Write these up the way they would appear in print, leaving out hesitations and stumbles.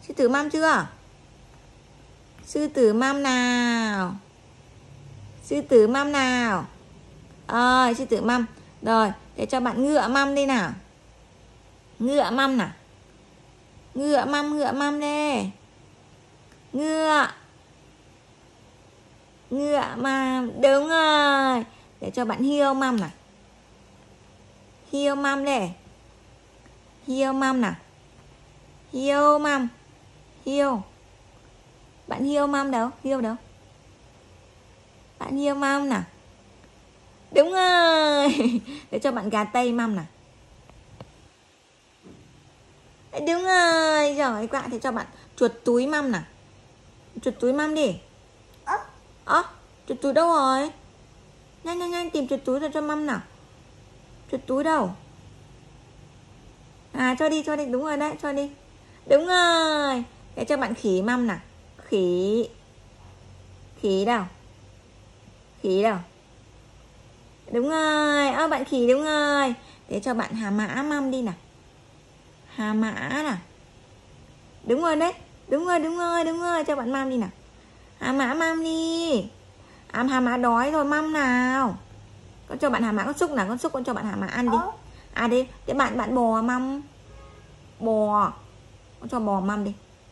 Sư tử măm chưa? Sư tử măm nào? Sư tử măm nào? Sư tử măm. Rồi, để cho bạn ngựa măm đi nào. Ngựa măm nào. Ngựa măm đi. Ngựa. Ngựa măm. Đúng rồi. Để cho bạn hiêu măm nào. Hiêu măm đi. Hiêu măm nào. Hiêu măm. Hiêu. Bạn hiêu măm đâu? Hiêu đâu? Bạn hiêu măm nào. Đúng rồi. Để cho bạn gà tây măm nào. Đúng rồi. Giỏi quá. Thì cho bạn chuột túi măm nào. Chuột túi măm đi. Chuột túi đâu rồi? Nhanh tìm chuột túi rồi cho măm nào. Chuột túi đâu? Cho đi. Đúng rồi đấy. Cho đi. Đúng rồi. Để cho bạn khỉ măm nào. Khỉ. Khỉ đâu? Khỉ đâu? Đúng rồi. Bạn khỉ đúng rồi. Để cho bạn hà mã măm đi nào. Hà mã nào. Đúng rồi đấy. Đúng rồi. Cho bạn măm đi nào. Hà mã măm đi. Hà mã đói rồi măm nào. Con cho bạn hà mã con súc nào. Con súc con cho bạn hà mã ăn đi. Đây. Để bạn bò măm. Bò. Con cho bò măm đi.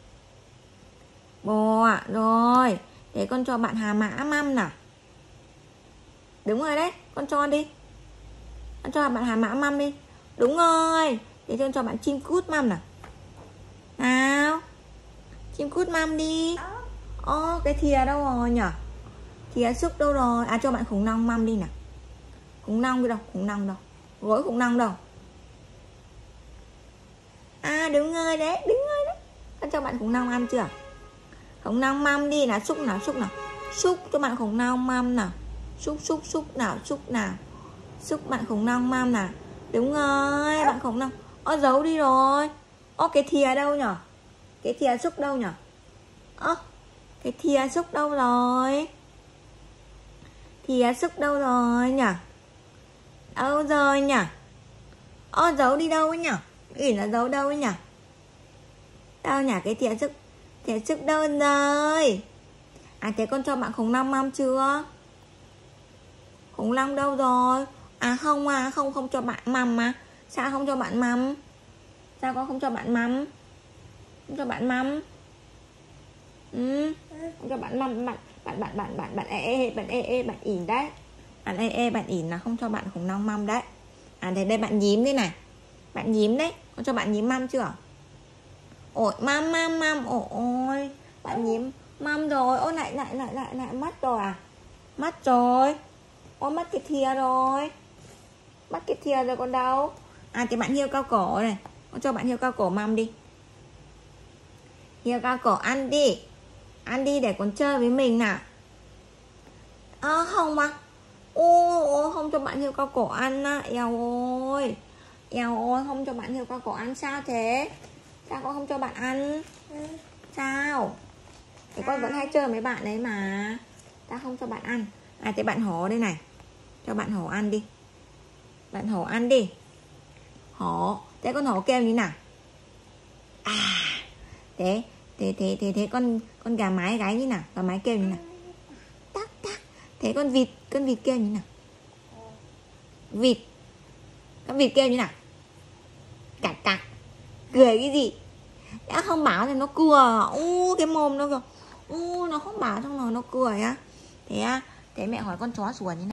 Bò. Rồi. Để con cho bạn hà mã măm nào. Đúng rồi đấy. Con cho đi. Con cho bạn hà mã măm đi. Đúng rồi. Để cho bạn chim cút măm nào. Nào. Chim cút măm đi. Cái thìa đâu rồi nhỉ? Thìa xúc đâu rồi? Cho bạn khủng long măm đi nào. Khủng long đâu? Khủng long đâu? Gối khủng long đâu? Đúng rồi đấy. Con cho bạn khủng long ăn chưa? Khủng long măm đi nào. Xúc nào. Xúc cho bạn khủng long măm nào. Xúc nào. Xúc bạn khủng long măm nào. Đúng rồi. Bạn khủng long. Giấu đi rồi. Cái thìa đâu nhỉ? Cái thìa xúc đâu nhỉ? Cái thìa xúc đâu rồi? Thìa xúc đâu rồi nhỉ? Đâu rồi nhỉ? Giấu đi đâu ấy nhỉ? Nghĩ là giấu đâu ấy nhỉ? Đâu nhỉ? Cái thìa xúc. Thìa xúc đâu rồi? Thế con cho bạn khủng long măm chưa? Khủng long đâu rồi? Không cho bạn măm mà. Sao không cho bạn măm? Sao con không cho bạn măm? Không cho bạn măm. Không cho bạn măm. Bạn ỉn đấy. Bạn ỉn là không cho bạn khủng long măm đấy. Đây bạn nhím đây này. Bạn nhím đấy. Con cho bạn nhím măm chưa? Măm. Ôi bạn nhím măm rồi. Lại mất rồi à? Mất rồi. Mất cái thìa rồi. Mất cái thìa rồi còn đâu. Thì bạn hiêu cao cổ này. Con cho bạn hiêu cao cổ măm đi. Hiêu cao cổ ăn đi. Ăn đi để con chơi với mình nào. Không mà. Không cho bạn hiêu cao cổ ăn á. Eo ơi. Không cho bạn hiêu cao cổ ăn. Sao thế? Sao con không cho bạn ăn? Sao? Thì con vẫn hay chơi với bạn đấy mà. Ta không cho bạn ăn. Thế bạn hổ đây này. Cho bạn hổ ăn đi. Bạn hổ ăn đi. Hổ. Thế con hổ kêu như nào? Thế con gà mái gáy như nào? Gà mái kêu như nào? Tắc. Thế con vịt kêu như nào? Con vịt kêu như nào? Cặc. Cười cái gì? Đã không bảo thì nó cười. Cái mồm nó kìa. Nó không bảo xong rồi nó cười á. Thế mẹ hỏi con chó sủa như nào?